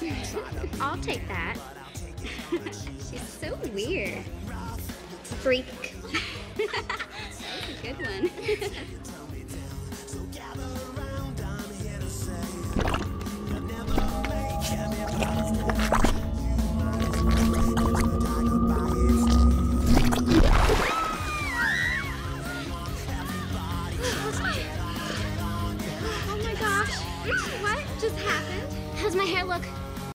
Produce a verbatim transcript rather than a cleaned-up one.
I'll take that. She's so weird. Freak. That was a good one. Oh my gosh. What just happened? How's my hair look?